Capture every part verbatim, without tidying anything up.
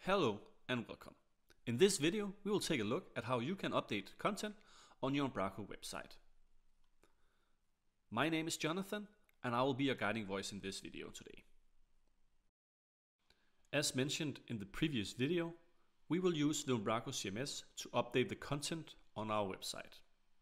Hello and welcome. In this video, we will take a look at how you can update content on your Umbraco website. My name is Jonathan and I will be your guiding voice in this video today. As mentioned in the previous video, we will use the Umbraco C M S to update the content on our website.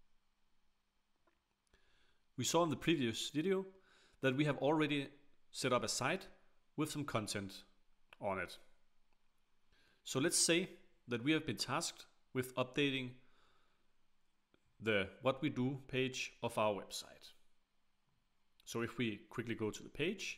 We saw in the previous video that we have already set up a site with some content on it. So let's say that we have been tasked with updating the What We Do page of our website. So if we quickly go to the page,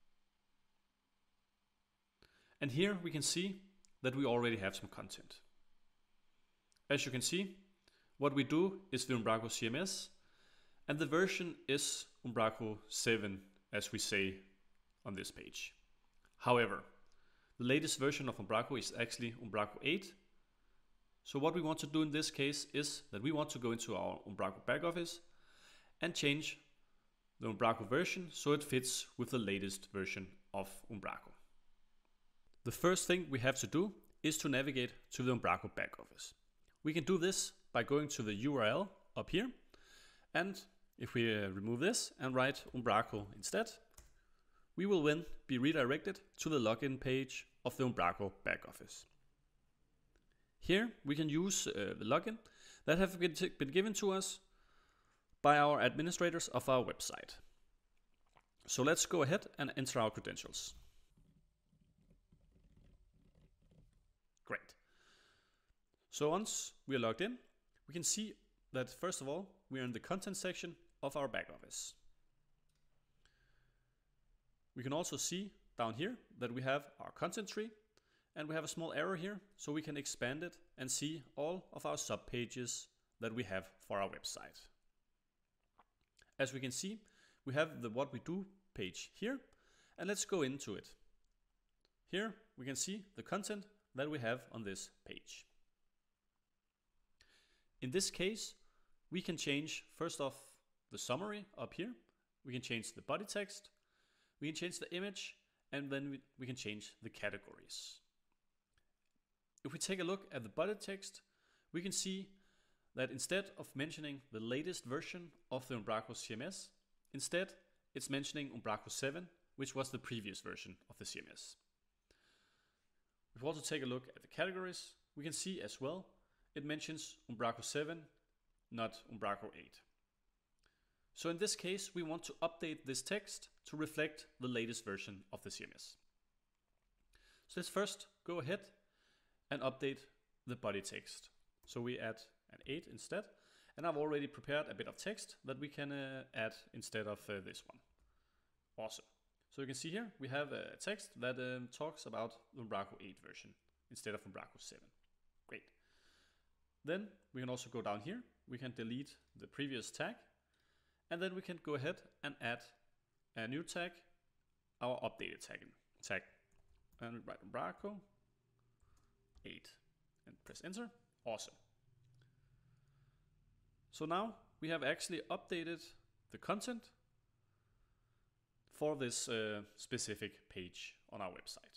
and here we can see that we already have some content. As you can see, what we do is the Umbraco C M S, and the version is Umbraco seven, as we say on this page. However, the latest version of Umbraco is actually Umbraco eight. So what we want to do in this case is that we want to go into our Umbraco back office and change the Umbraco version so it fits with the latest version of Umbraco. The first thing we have to do is to navigate to the Umbraco back office. We can do this by going to the U R L up here, and if we uh, remove this and write Umbraco instead, we will then be redirected to the login page of the Umbraco back office. Here we can use uh, the login that have been, been given to us by our administrators of our website. So let's go ahead and enter our credentials. Great. So once we are logged in, we can see that first of all, we are in the content section of our back office. We can also see down here that we have our content tree, and we have a small arrow here so we can expand it and see all of our sub pages that we have for our website. As we can see, we have the What We Do page here, and let's go into it. Here we can see the content that we have on this page. In this case, we can change first off the summary up here. We can change the body text. We can change the image, and then we, we can change the categories. If we take a look at the body text, we can see that instead of mentioning the latest version of the Umbraco C M S, instead it's mentioning Umbraco seven, which was the previous version of the C M S. If we also take a look at the categories, we can see as well it mentions Umbraco seven, not Umbraco eight. So in this case, we want to update this text to reflect the latest version of the C M S. So let's first go ahead and update the body text. So we add an eight instead, and I've already prepared a bit of text that we can uh, add instead of uh, this one. Awesome. So you can see here we have a text that um, talks about the Umbraco eight version instead of Umbraco seven. Great. Then we can also go down here. We can delete the previous tag. And then we can go ahead and add a new tag, our updated tag. tag. And we write Umbraco eight and press enter. Awesome. So now we have actually updated the content for this uh, specific page on our website.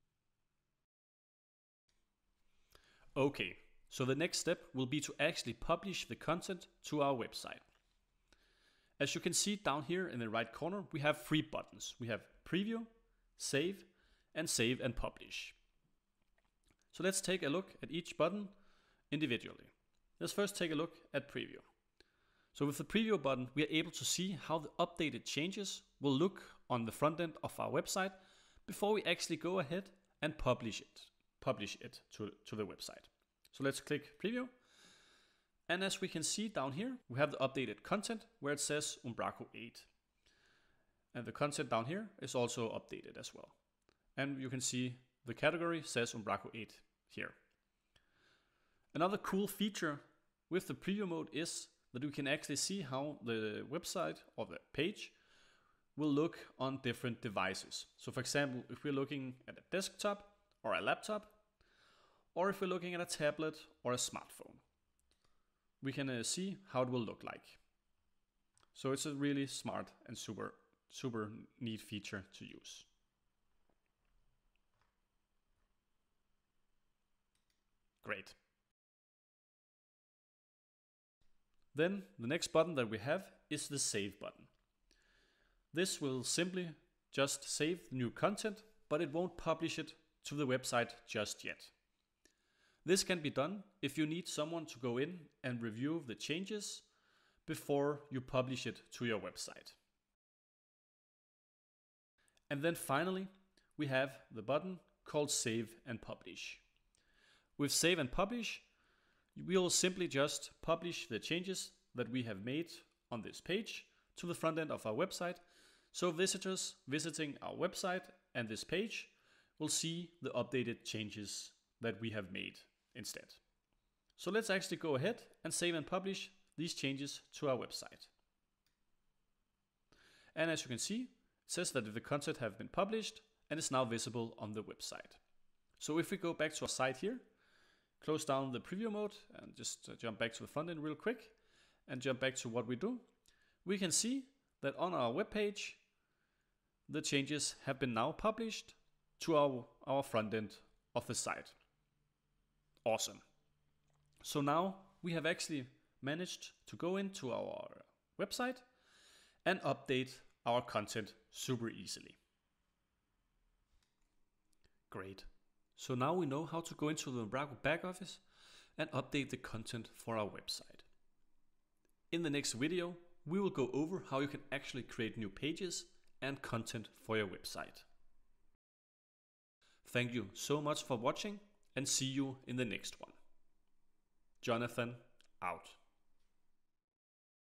Okay, so the next step will be to actually publish the content to our website. As you can see down here in the right corner, we have three buttons. We have preview, save, and save and publish. So let's take a look at each button individually. Let's first take a look at preview. So with the preview button, we are able to see how the updated changes will look on the front end of our website before we actually go ahead and publish it, publish it to, to the website. So let's click preview. And as we can see down here, we have the updated content where it says Umbraco eight. And the content down here is also updated as well. And you can see the category says Umbraco eight here. Another cool feature with the preview mode is that we can actually see how the website or the page will look on different devices. So for example, if we're looking at a desktop or a laptop, or if we're looking at a tablet or a smartphone, we can uh, see how it will look like. So it's a really smart and super, super neat feature to use. Great. Then the next button that we have is the Save button. This will simply just save new content, but it won't publish it to the website just yet. This can be done if you need someone to go in and review the changes before you publish it to your website. And then finally, we have the button called Save and Publish. With Save and Publish, we will simply just publish the changes that we have made on this page to the front end of our website, so visitors visiting our website and this page will see the updated changes that we have made instead. So let's actually go ahead and save and publish these changes to our website. And as you can see, it says that the content have been published and is now visible on the website. So if we go back to our site here, close down the preview mode and just jump back to the front end real quick and jump back to what we do, we can see that on our web page, the changes have been now published to our, our front end of the site. Awesome. So now we have actually managed to go into our website and update our content super easily. Great. So now we know how to go into the Umbraco back office and update the content for our website. In the next video, we will go over how you can actually create new pages and content for your website. Thank you so much for watching and see you in the next one. Jonathan, out.